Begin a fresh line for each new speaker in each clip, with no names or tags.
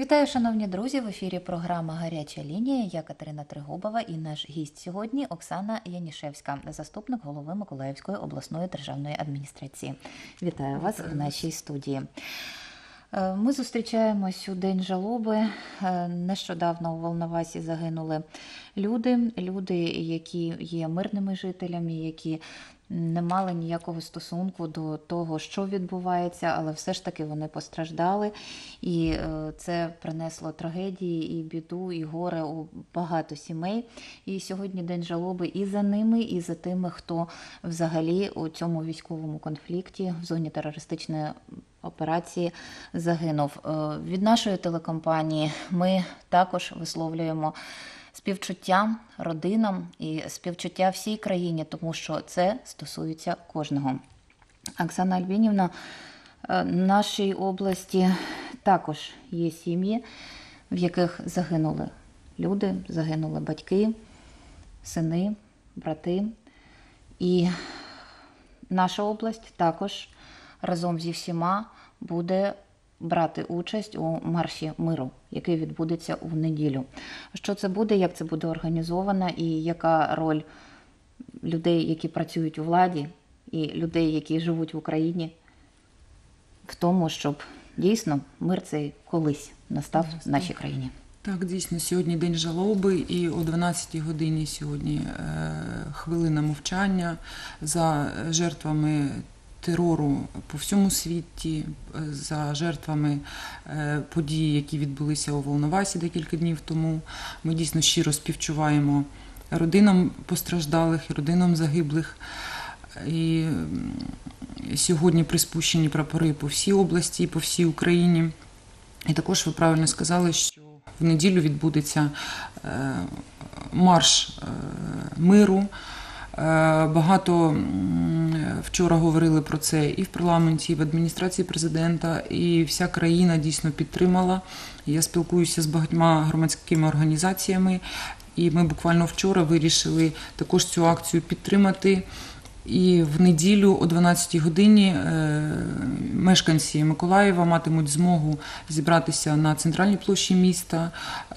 Вітаю, шановні друзі! В ефірі програма «Гаряча лінія». Я Катерина Тригубова і наш гість сьогодні Оксана Янішевська, заступник голови Миколаївської обласної державної адміністрації. Вітаю вас в нашій студії. Ми зустрічаємось у День жалоби. Нещодавно у Волновасі загинули люди, які є мирними жителями, які не мали ніякого стосунку до того, що відбувається, але все ж таки вони постраждали. І це принесло трагедії, і біду, і горе у багато сімей. І сьогодні День жалоби і за ними, і за тими, хто взагалі у цьому військовому конфлікті в зоні терористичної операції загинув. Від нашої телекомпанії ми також висловлюємо співчуття родинам і співчуття всій країні, тому що це стосується кожного. Оксана Альбінівна, в нашій області також є сім'ї, в яких загинули люди, загинули батьки, сини, брати. І наша область також разом зі всіма буде брати участь у марші миру, який відбудеться у неділю. Що це буде, як це буде організовано і яка роль людей, які працюють у владі, і людей, які живуть в Україні, в тому, щоб дійсно мир цей колись настав в нашій країні.
Так, дійсно, сьогодні День жалоби і о 12-й годині сьогодні хвилина мовчання за жертвами терору по всьому світі, за жертвами подій, які відбулися у Волновасі декілька днів тому. Ми дійсно щиро співчуваємо родинам постраждалих і родинам загиблих. І сьогодні приспущені прапори по всій області, по всій Україні. І також ви правильно сказали, що в неділю відбудеться марш миру. Багато вчора говорили про це і в парламенті, і в адміністрації президента, і вся країна дійсно підтримала. Я спілкуюся з багатьма громадськими організаціями, і ми буквально вчора вирішили також цю акцію підтримати. І в неділю о 12-й годині мешканці Миколаєва матимуть змогу зібратися на центральній площі міста,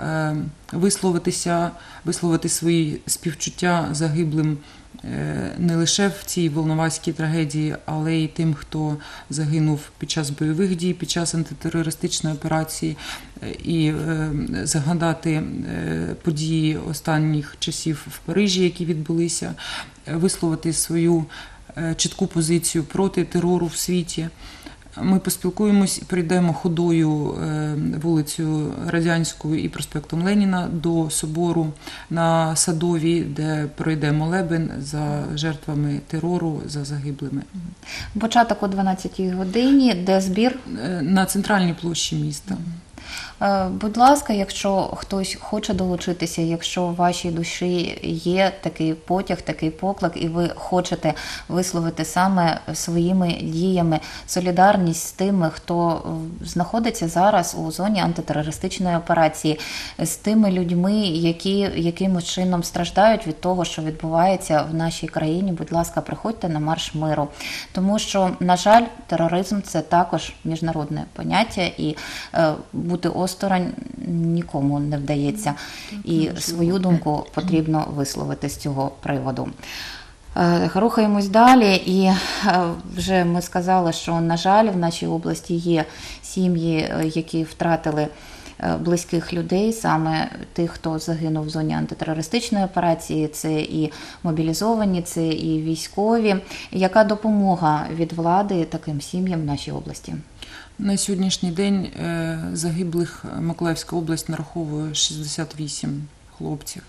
висловити свої співчуття загиблим не лише в цій волноваській трагедії, але й тим, хто загинув під час бойових дій, під час антитерористичної операції, і згадати події останніх часів в Парижі, які відбулися, висловити свою чітку позицію проти терору в світі. Ми поспілкуємось і прийдемо ходою вулицею Радянською і проспектом Леніна до собору на Садовій, де пройде молебен за жертвами терору, за загиблими.
Початок о 12-й годині, де збір?
На центральній площі міста.
Будь ласка, якщо хтось хоче долучитися, якщо в вашій душі є такий потяг, такий поклик, і ви хочете висловити саме своїми діями солідарність з тими, хто знаходиться зараз у зоні антитерористичної операції, з тими людьми, які якимось чином страждають від того, що відбувається в нашій країні, будь ласка, приходьте на марш миру. Тому що, на жаль, тероризм – це також міжнародне поняття, і бути осторонь нікому не вдається. І свою думку потрібно висловити з цього приводу. Рухаємось далі, і вже ми сказали, що, на жаль, в нашій області є сім'ї, які втратили близьких людей, саме тих, хто загинув в зоні антитерористичної операції, це і мобілізовані, це і військові. Яка допомога від влади таким сім'ям в нашій області?
На сьогоднішній день загиблих Миколаївська область нараховує 68 хлопців.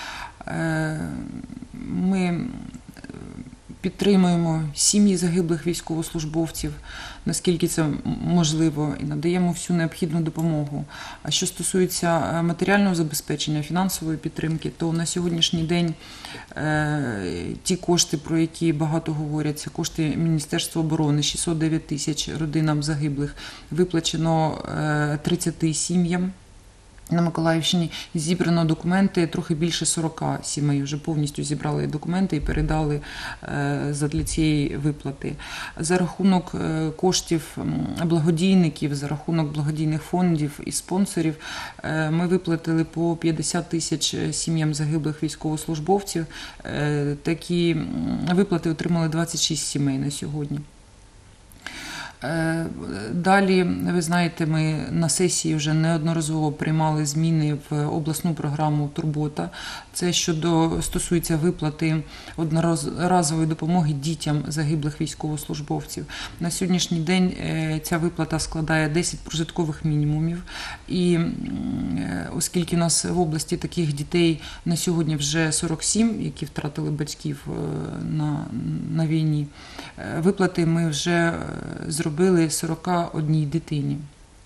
Ми підтримуємо сім'ї загиблих військовослужбовців, наскільки це можливо, і надаємо всю необхідну допомогу. А що стосується матеріального забезпечення, фінансової підтримки, то на сьогоднішній день ті кошти, про які багато говорять, це кошти Міністерства оборони, 609 тисяч родинам загиблих, виплачено 30 сім'ям. На Миколаївщині зібрано документи, трохи більше 40 сімей вже повністю зібрали документи і передали задля цієї виплати. За рахунок коштів благодійників, за рахунок благодійних фондів і спонсорів ми виплатили по 50 тисяч сім'ям загиблих військовослужбовців. Такі виплати отримали 26 сімей на сьогодні. Далі, ви знаєте, ми на сесії вже неодноразово приймали зміни в обласну програму «Турбота». Це стосується виплати одноразової допомоги дітям загиблих військовослужбовців. На сьогоднішній день ця виплата складає 10 прожиткових мінімумів. І оскільки у нас в області таких дітей на сьогодні вже 47, які втратили батьків на війні, виплати ми вже зробили 41 дитині.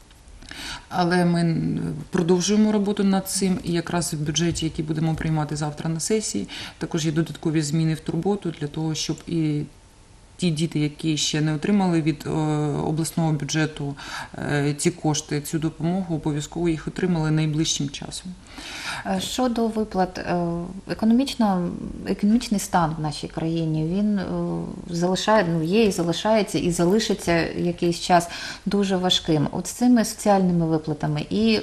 Але ми продовжуємо роботу над цим, і якраз в бюджеті, який будемо приймати завтра на сесії, також є додаткові зміни в турботу для того, щоб і ті діти, які ще не отримали від обласного бюджету ці кошти, цю допомогу, обов'язково їх отримали найближчим часом.
Щодо виплат, економічний стан в нашій країні, він є і залишається, і залишиться якийсь час дуже важким. От з цими соціальними виплатами і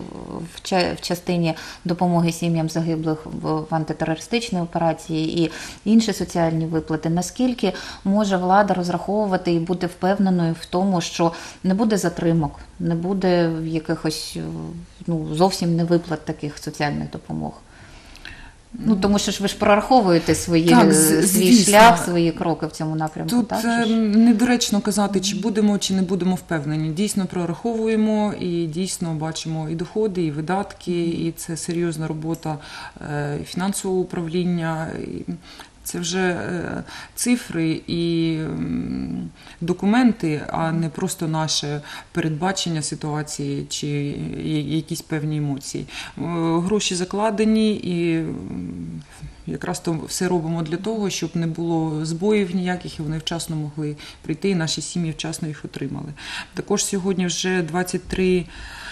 в частині допомоги сім'ям загиблих в антитерористичній операції, і інші соціальні виплати, наскільки може влада розраховувати і бути впевненою в тому, що не буде затримок, не буде якихось зовсім не виплат таких соціальних допомог? Тому що ж ви ж прораховуєте свій шлях, свої кроки в цьому напрямку.
Тут недоречно казати, чи будемо, чи не будемо впевнені. Дійсно прораховуємо і дійсно бачимо і доходи, і видатки, і це серйозна робота фінансового управління. Це вже цифри і документи, а не просто наше передбачення ситуації чи якісь певні емоції. Гроші закладені і якраз то все робимо для того, щоб не було збоїв ніяких і вони вчасно могли прийти і наші сім'ї вчасно їх отримали. Також сьогодні вже 23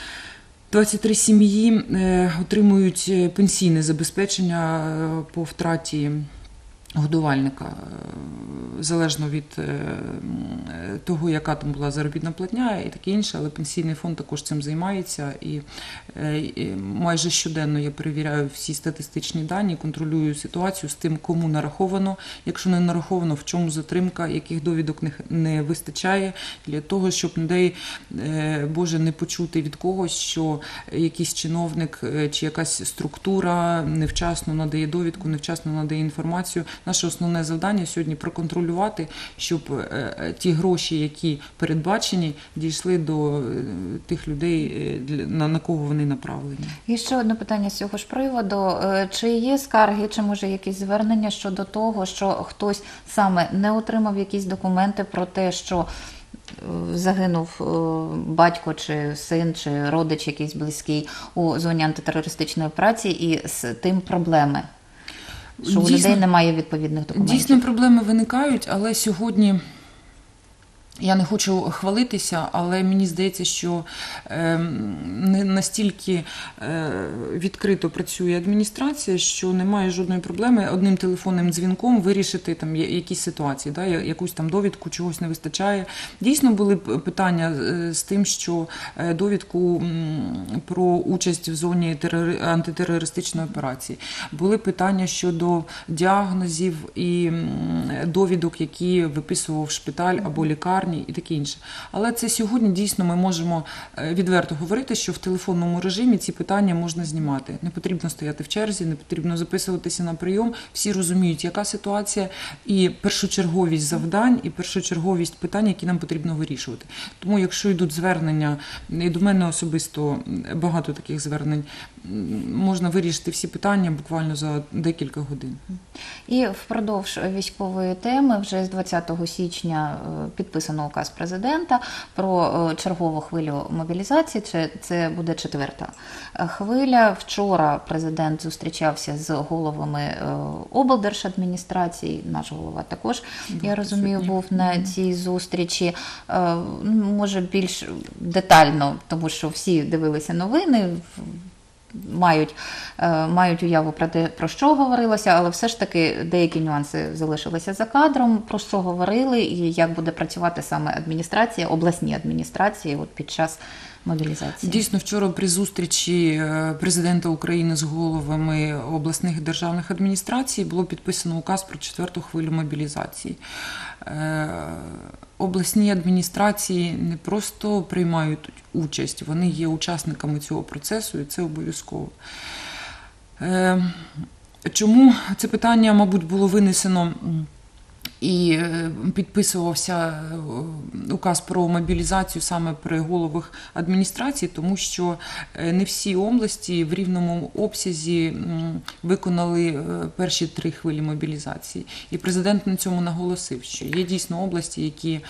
сім'ї отримують пенсійне забезпечення по втраті годувальника, залежно від того, яка там була заробітна платня і таке інше, але пенсійний фонд також цим займається і майже щоденно я перевіряю всі статистичні дані, контролюю ситуацію з тим, кому нараховано, якщо не нараховано, в чому затримка, яких довідок не вистачає, для того, щоб, не дай Боже, не почути від когось, що якийсь чиновник чи якась структура невчасно надає довідку, невчасно надає інформацію. Наше основне завдання сьогодні проконтролювати, щоб ті гроші, які передбачені, дійшли до тих людей, на кого вони направлені.
І ще одне питання з цього ж приводу. Чи є скарги, чи може якісь звернення щодо того, що хтось саме не отримав якісь документи про те, що загинув батько, чи син, чи родич якийсь близький у зоні антитерористичної операції, і з тим проблеми? Що у людей немає відповідних документів.
Дійсно, проблеми виникають, але сьогодні я не хочу хвалитися, але мені здається, що не настільки відкрито працює адміністрація, що немає жодної проблеми одним телефонним дзвінком вирішити там якісь ситуації, якусь там довідку, чогось не вистачає. Дійсно були питання з тим, що довідку про участь в зоні антитерористичної операції. Були питання щодо діагнозів і довідок, які виписував шпиталь або лікарня, і таке інше. Але це сьогодні дійсно ми можемо відверто говорити, що в телефонному режимі ці питання можна знімати. Не потрібно стояти в черзі, не потрібно записуватися на прийом. Всі розуміють, яка ситуація, і першочерговість завдань, і першочерговість питань, які нам потрібно вирішувати. Тому якщо йдуть звернення, і до мене особисто багато таких звернень, можна вирішити всі питання буквально за декілька годин.
І впродовж військової теми вже з 20 січня підписано підписано указ президента про чергову хвилю мобілізації. Це буде 4-та хвиля. Вчора президент зустрічався з головами облдержадміністрацій. Наш голова також, я розумію, був на цій зустрічі. Може, більш детально, тому що всі дивилися новини, мають уяву про те, про що говорилося, але все ж таки деякі нюанси залишилися за кадром, про що говорили і як буде працювати саме адміністрація, обласні адміністрації під час мобілізації.
Дійсно, вчора при зустрічі президента України з головами обласних державних адміністрацій було підписано указ про 4-ту хвилю мобілізації. Обласні адміністрації не просто приймають участь, вони є учасниками цього процесу, і це обов'язково. Чому це питання, мабуть, було винесено і підписувався указ про мобілізацію саме при головах адміністрації, тому що не всі області в рівному обсязі виконали перші 3 хвилі мобілізації. І президент на цьому наголосив, що є дійсно області, які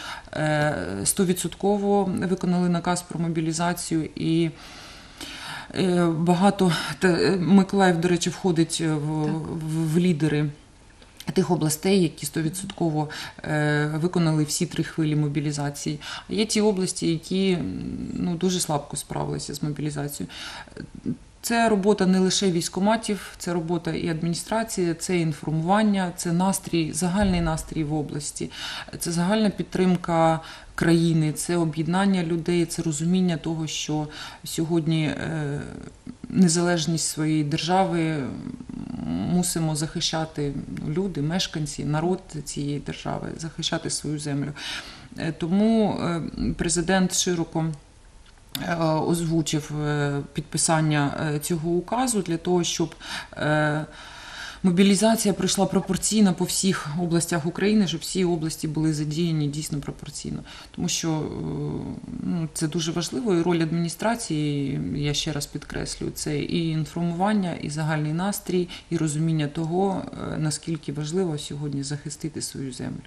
100% виконали наказ про мобілізацію, і багато, Миколаїв, до речі, входить в лідери тих областей, які 100% виконали всі 3 хвилі мобілізації. А є ті області, які дуже слабко справилися з мобілізацією. Це робота не лише військкоматів, це робота і адміністрації, це інформування, це настрій, загальний настрій в області, це загальна підтримка країни, це об'єднання людей, це розуміння того, що сьогодні незалежність своєї держави мусимо захищати люди, мешканці, народ цієї держави, захищати свою землю. Тому президент широко озвучив підписання цього указу для того, щоб мобілізація пройшла пропорційно по всіх областях України, щоб всі області були задіяні дійсно пропорційно. Тому що це дуже важливо, і роль адміністрації, я ще раз підкреслюю, це і інформування, і загальний настрій, і розуміння того, наскільки важливо сьогодні захистити свою землю.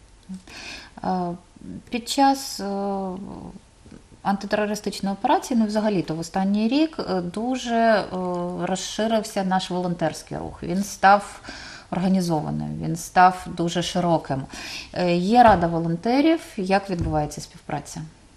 Під час антитерористичної операції, взагалі-то в останній рік дуже розширився наш волонтерський рух. Він став організованим, він став дуже широким. Є рада волонтерів. Як відбувається співпраця?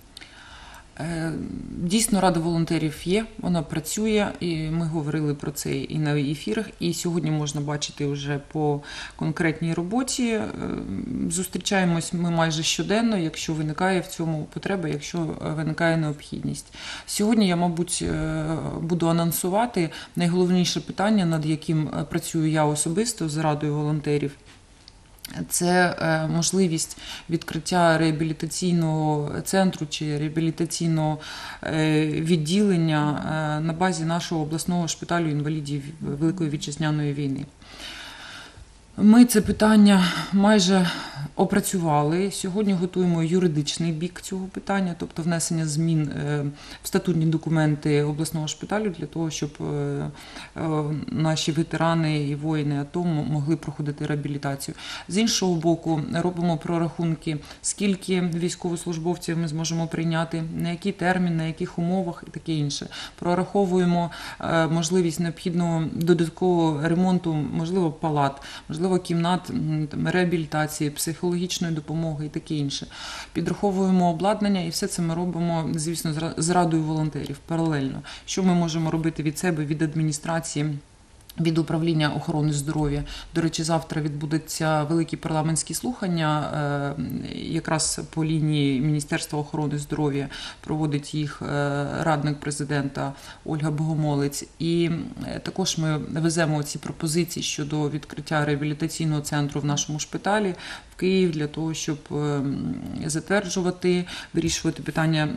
Дійсно, рада волонтерів є, вона працює, і ми говорили про це і на ефірах, і сьогодні можна бачити вже по конкретній роботі. Зустрічаємось ми майже щоденно, якщо виникає в цьому потреба, якщо виникає необхідність. Сьогодні я, мабуть, буду анонсувати найголовніше питання, над яким працюю я особисто з радою волонтерів. Це можливість відкриття реабілітаційного центру чи реабілітаційного відділення на базі нашого обласного шпиталю інвалідів Великої Вітчизняної війни. Ми це питання майже опрацювали. Сьогодні готуємо юридичний бік цього питання, тобто внесення змін в статутні документи обласного шпиталю для того, щоб наші ветерани і воїни АТО могли проходити реабілітацію. З іншого боку, робимо прорахунки, скільки військовослужбовців ми зможемо прийняти, на який термін, на яких умовах і таке інше. Прораховуємо можливість необхідного додаткового ремонту, можливо, палат, можливо, кімнат реабілітації, психологічної допомоги і таке інше. Підраховуємо обладнання, і все це ми робимо, звісно, з радою волонтерів паралельно. Що ми можемо робити від себе, від адміністрації, від управління охорони здоров'я. До речі, завтра відбудуться великі парламентські слухання, якраз по лінії Міністерства охорони здоров'я, проводить їх радник президента Ольга Богомолець. І також ми веземо ці пропозиції щодо відкриття реабілітаційного центру в нашому шпиталі в Київ для того, щоб затверджувати, вирішувати питання,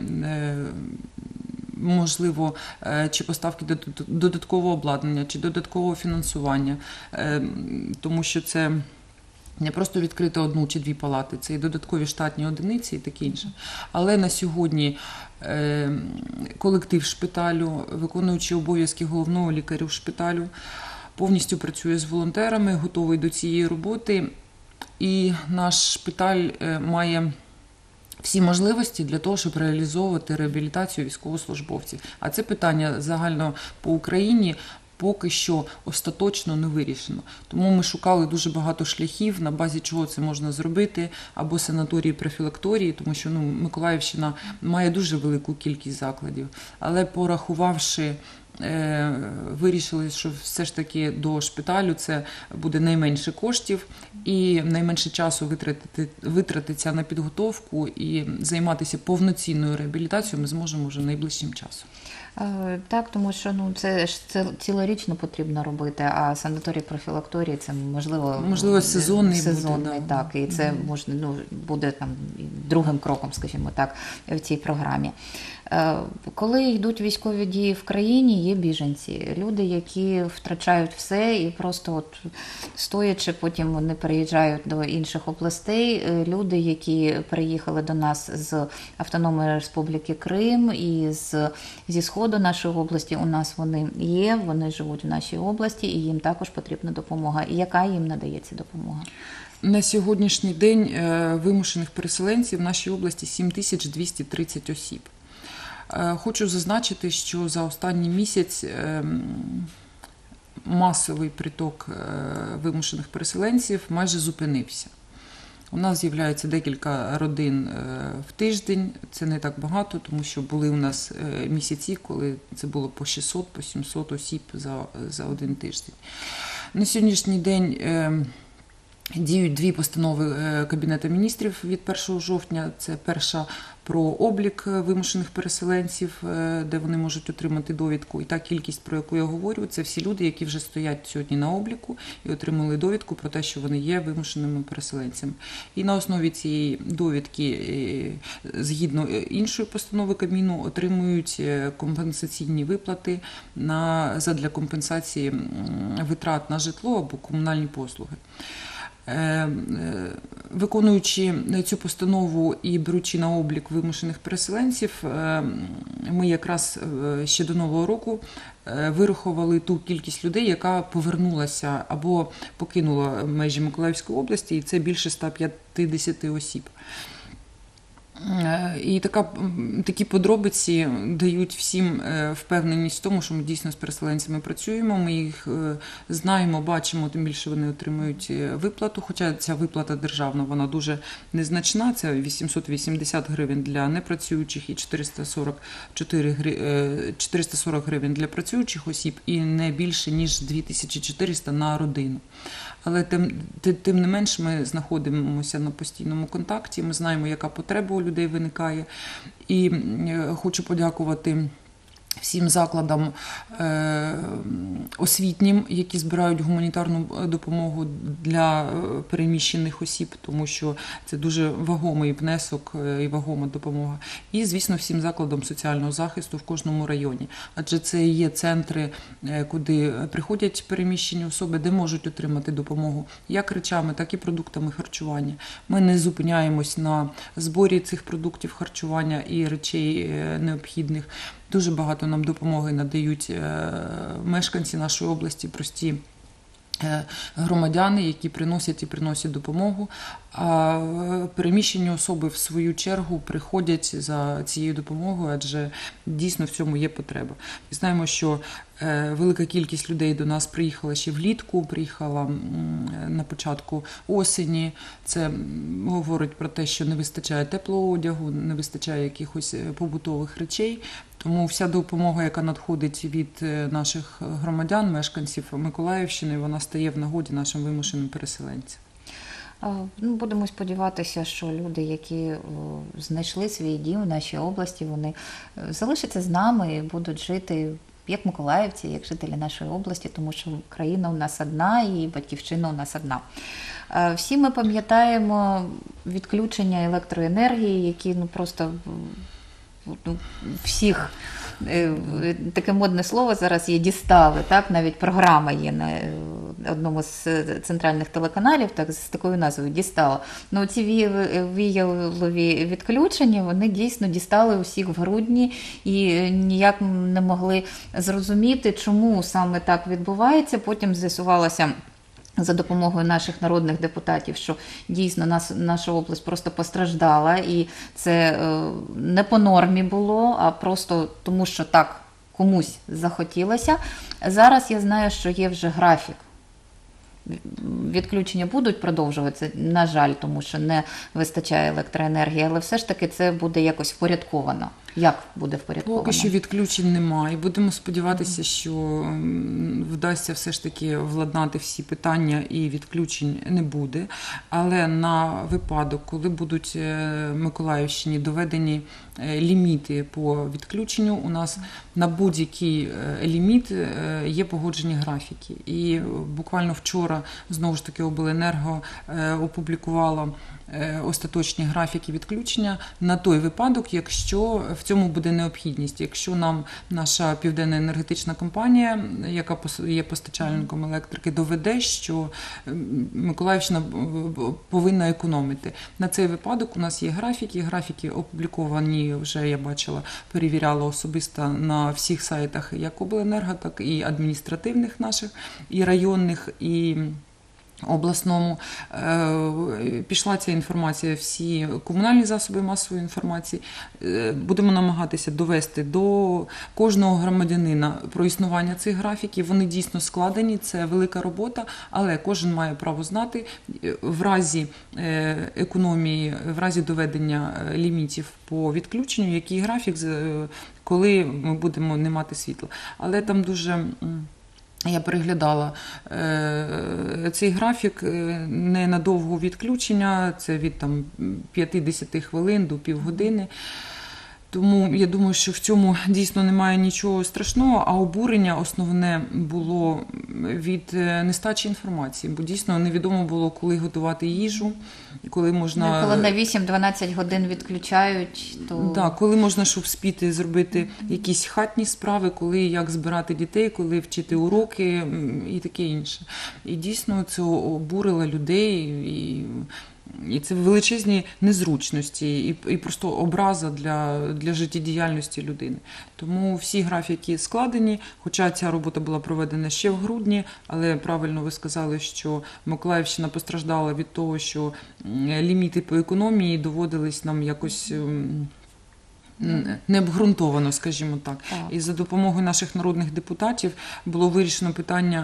можливо, чи поставки додаткового обладнання, чи додаткового фінансування, тому що це не просто відкрити 1 чи 2 палати, це і додаткові штатні одиниці і таке інше. Але на сьогодні колектив шпиталю, виконуючи обов'язки головного лікаря шпиталю, повністю працює з волонтерами, готовий до цієї роботи. І наш шпиталь має всі можливості для того, щоб реалізовувати реабілітацію військовослужбовців. А це питання загально по Україні поки що остаточно не вирішено. Тому ми шукали дуже багато шляхів, на базі чого це можна зробити, або санаторії, профілакторії, тому що Миколаївщина має дуже велику кількість закладів. Але порахувавши, вирішили, що все ж таки до шпиталю це буде найменше коштів і найменше часу витратиться на підготовку, і займатися повноцінною реабілітацією ми зможемо вже найближчим часом.
Так, тому що це ж цілорічно потрібно робити, а санаторій профілакторії це можливо
сезонний
буде,
да.
Так, і це можна буде там другим кроком, скажімо так, в цій програмі. Коли йдуть військові дії в країні, є біженці, люди, які втрачають все і просто стоячи, потім вони переїжджають до інших областей. Люди, які переїхали до нас з Автономної Республіки Крим і зі сходу нашої області, у нас вони є, вони живуть в нашій області, і їм також потрібна допомога. І яка їм надається допомога?
На сьогоднішній день вимушених переселенців в нашій області 7230 осіб. Хочу зазначити, що за останній місяць масовий приток вимушених переселенців майже зупинився. У нас з'являється декілька родин в тиждень, це не так багато, тому що були у нас місяці, коли це було по 600, по 700 осіб за один тиждень. На сьогоднішній день діють дві постанови Кабінету міністрів від 1 жовтня. Це перша про облік вимушених переселенців, де вони можуть отримати довідку. І та кількість, про яку я говорю, це всі люди, які вже стоять сьогодні на обліку і отримали довідку про те, що вони є вимушеними переселенцями. І на основі цієї довідки, згідно іншої постанови Кабміну, отримують компенсаційні виплати задля компенсації витрат на житло або комунальні послуги. Виконуючи цю постанову і беручи на облік вимушених переселенців, ми якраз ще до Нового року вирахували ту кількість людей, яка повернулася або покинула межі Миколаївської області, і це більше 150 осіб. І такі подробиці дають всім впевненість в тому, що ми дійсно з переселенцями працюємо, ми їх знаємо, бачимо, тим більше вони отримують виплату, хоча ця виплата державна, вона дуже незначна, це 880 гривень для непрацюючих і 440 гривень для працюючих осіб і не більше, ніж 2400 на родину. Але тим не менш ми знаходимося на постійному контакті, ми знаємо, яка потреба у людей виникає. І хочу подякувати всім закладам освітнім, які збирають гуманітарну допомогу для переміщених осіб, тому що це дуже вагомий внесок і вагома допомога. І, звісно, всім закладам соціального захисту в кожному районі. Адже це є центри, куди приходять переміщені особи, де можуть отримати допомогу як речами, так і продуктами харчування. Ми не зупиняємось на зборі цих продуктів харчування і речей необхідних. Дуже багато нам допомоги надають мешканці нашої області, прості громадяни, які приносять допомогу, а переміщені особи в свою чергу приходять за цією допомогою, адже дійсно в цьому є потреба. Ми знаємо, що велика кількість людей до нас приїхала ще влітку, приїхала на початку осені. Це говорить про те, що не вистачає теплого одягу, не вистачає якихось побутових речей. Тому вся допомога, яка надходить від наших громадян, мешканців Миколаївщини, вона стає в нагоді нашим вимушеним переселенцям.
Будемо сподіватися, що люди, які знайшли свій дім в нашій області, вони залишаться з нами і будуть жити як миколаївці, як жителі нашої області, тому що країна у нас одна і батьківщина у нас одна. Всі ми пам'ятаємо відключення електроенергії, які просто всіх, таке модне слово зараз є, дістали, так, навіть програма є на одному з центральних телеканалів, так, з такою назвою «Дістало». Ну, ці віялові відключення, вони дійсно дістали усіх в грудні і ніяк не могли зрозуміти, чому саме так відбувається. Потім з'ясувалося, за допомогою наших народних депутатів, що дійсно наша область просто постраждала, і це не по нормі було, а просто тому, що так комусь захотілося. Зараз я знаю, що є вже графік. Відключення будуть продовжуватися, на жаль, тому що не вистачає електроенергії, але все ж таки це буде якось впорядковано. Як буде впорядковано?
Поки що відключень немає. Будемо сподіватися, що вдасться все ж таки владнати всі питання і відключень не буде. Але на випадок, коли будуть Миколаївщині доведені ліміти по відключенню, у нас на будь-який ліміт є погоджені графіки. І буквально вчора, знову ж таки, обленерго опублікувало остаточні графіки відключення на той випадок, якщо в цьому буде необхідність. Якщо нам наша Південна енергетична компанія, яка є постачальником електрики, доведе, що Миколаївщина повинна економити. На цей випадок у нас є графіки. Графіки опубліковані, вже я бачила, перевіряла особисто на всіх сайтах як обленерго, так і адміністративних наших, і районних, і обласному. Пішла ця інформація, всі комунальні засоби масової інформації. Будемо намагатися довести до кожного громадянина про існування цих графіків. Вони дійсно складені, це велика робота, але кожен має право знати в разі економії, в разі доведення лімітів по відключенню, який графік, коли ми будемо не мати світла. Але там дуже... Я переглядала цей графік не на довго відключення, це від 50 хвилин до півгодини. Тому я думаю, що в цьому дійсно немає нічого страшного, а обурення основне було від нестачі інформації, бо дійсно невідомо було, коли готувати їжу, коли можна...
Коли на 8-12 годин відключають, то...
Так, коли можна, щоб вспіти зробити якісь хатні справи, коли як збирати дітей, коли вчити уроки і таке інше. І дійсно це обурило людей, і це величезні незручності, і просто образа для життєдіяльності людини. Тому всі графіки складені, хоча ця робота була проведена ще в грудні, але правильно ви сказали, що Миколаївщина постраждала від того, що ліміти по економії доводились нам якось... необґрунтовано, скажімо так. І за допомогою наших народних депутатів було вирішено питання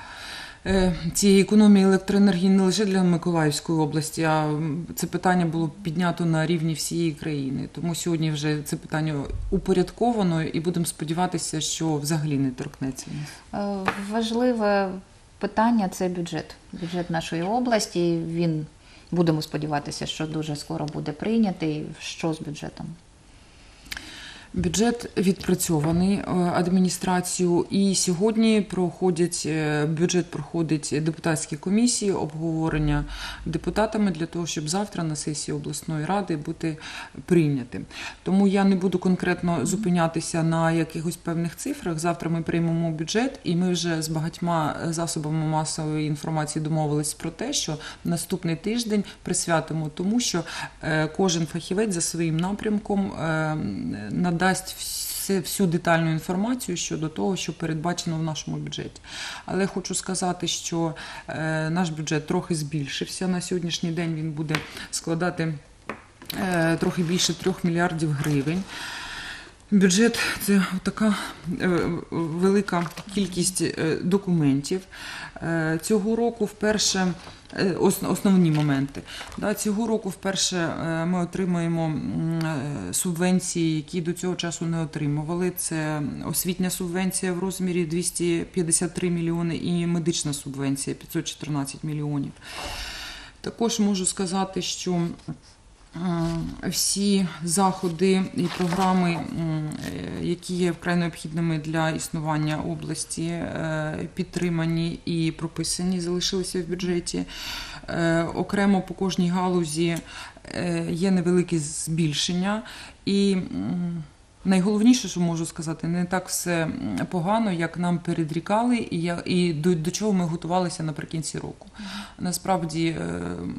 цієї економії електроенергії не лише для Миколаївської області, а це питання було піднято на рівні всієї країни. Тому сьогодні вже це питання упорядковано і будемо сподіватися, що взагалі не торкнеться нас.
Важливе питання – це бюджет. Бюджет нашої області, він, будемо сподіватися, що дуже скоро буде прийнятий. Що з бюджетом?
Бюджет відпрацьований адміністрацією, і сьогодні бюджет проходить депутатські комісії, обговорення депутатами для того, щоб завтра на сесії обласної ради бути прийнятим. Тому я не буду конкретно зупинятися на якихось певних цифрах. Завтра ми приймемо бюджет, і ми вже з багатьма засобами масової інформації домовились про те, що наступний тиждень присвятимо тому, що кожен фахівець за своїм напрямком надасть всю детальну інформацію щодо того, що передбачено в нашому бюджеті. Але хочу сказати, що наш бюджет трохи збільшився. На сьогоднішній день він буде складати трохи більше 3 мільярдів гривень. Бюджет – це така велика кількість документів. Цього року вперше, основні моменти. Цього року вперше ми отримаємо субвенції, які до цього часу не отримували. Це освітня субвенція в розмірі 253 мільйони і медична субвенція 514 мільйонів. Також можу сказати, що всі заходи і програми, які є вкрай необхідними для існування області, підтримані і прописані, залишилися в бюджеті. Окремо по кожній галузі є невелике збільшення. І найголовніше, що можу сказати, не так все погано, як нам передрікали і до чого ми готувалися наприкінці року. Насправді,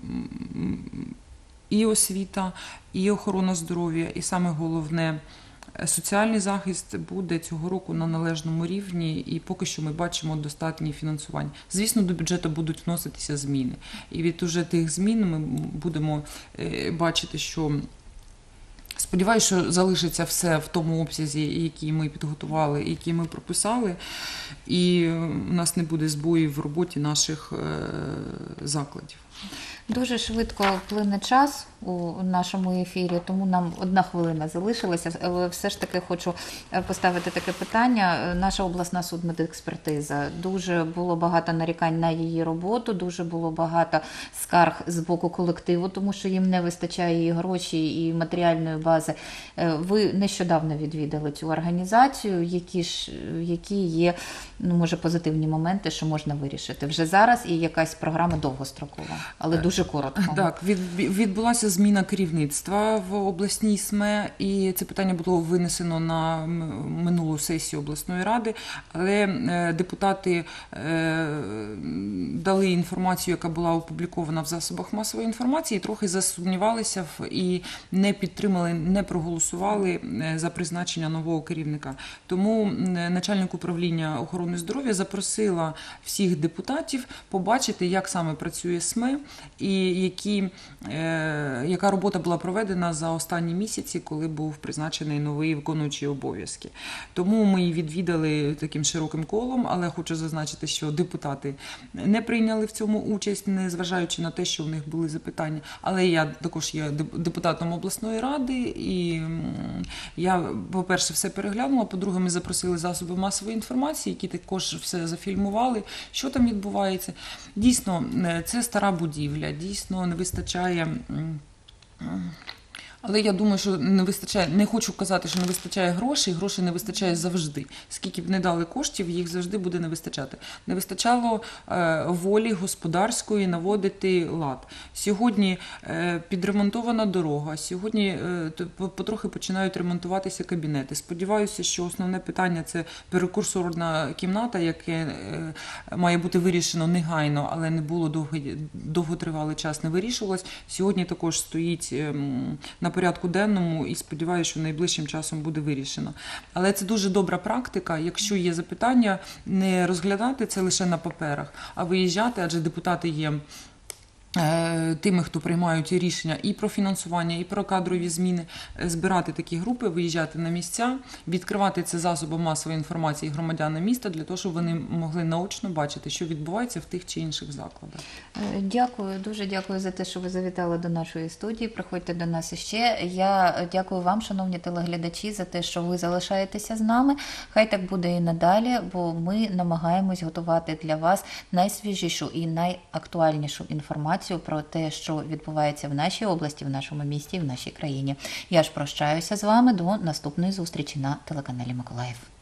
і освіта, і охорона здоров'я, і саме головне Соціальний захист буде цього року на належному рівні, і поки що ми бачимо достатнє фінансування. Звісно, до бюджету будуть вноситися зміни. І від уже тих змін ми будемо бачити, що сподіваюся, що залишиться все в тому обсязі, який ми підготували, який ми прописали, і у нас не буде збоїв в роботі наших закладів.
Дуже швидко плине час у нашому ефірі, тому нам 1 хвилина залишилася. Але все ж таки хочу поставити таке питання. Наша обласна судмедекспертиза. Дуже було багато нарікань на її роботу, дуже було багато скарг з боку колективу, тому що їм не вистачає і грошей, і матеріальної бази. Ви нещодавно відвідали цю організацію. Які є, може, позитивні моменти, що можна вирішити вже зараз, і якась програма довгострокова, але дуже коротко.
Так, відбулася зміна керівництва в обласній СМЕ, і це питання було винесено на минулу сесію обласної ради, але депутати дали інформацію, яка була опублікована в засобах масової інформації, трохи засумнівалися і не підтримали, не проголосували за призначення нового керівника. Тому начальник управління охорони здоров'я запросила всіх депутатів побачити, як саме працює СМЕ, і яка робота була проведена за останні місяці, коли був призначений новий виконуючий обов'язки. Тому ми її відвідали таким широким колом, але хочу зазначити, що депутати не прийняли в цьому участь, незважаючи на те, що в них були запитання. Але я також є депутатом обласної ради, і я, по-перше, все переглянула, по-друге, ми запросили засоби масової інформації, які також все зафільмували, що там відбувається. Дійсно, це стара будівля, дійсно не вистачає, але я думаю, що не вистачає, не хочу казати, що не вистачає грошей не вистачає завжди. Скільки б не дали коштів, їх завжди буде не вистачати. Не вистачало волі господарської наводити лад. Сьогодні підремонтована дорога, сьогодні потрохи починають ремонтуватися кабінети. Сподіваюся, що основне питання – це перекурсорна кімната, яке має бути вирішено негайно, але не було довготривалий час, не вирішувалось. Сьогодні також стоїть на порядку денному і сподіваюся, що найближчим часом буде вирішено. Але це дуже добра практика, якщо є запитання, не розглядати це лише на паперах, а виїжджати, адже депутати є тими, хто приймають рішення і про фінансування, і про кадрові зміни, збирати такі групи, виїжджати на місця, відкривати це засобом масової інформації громадянам міста, для того, щоб вони могли наочно бачити, що відбувається в тих чи інших закладах.
Дякую, дуже дякую за те, що ви завітали до нашої студії. Приходьте до нас іще. Я дякую вам, шановні телеглядачі, за те, що ви залишаєтеся з нами. Хай так буде і надалі, бо ми намагаємось готувати для вас найсвіжішу і найактуальнішу інформацію про те, що відбувається в нашій області, в нашому місті, в нашій країні. Я ж прощаюся з вами до наступної зустрічі на телеканалі Миколаїв.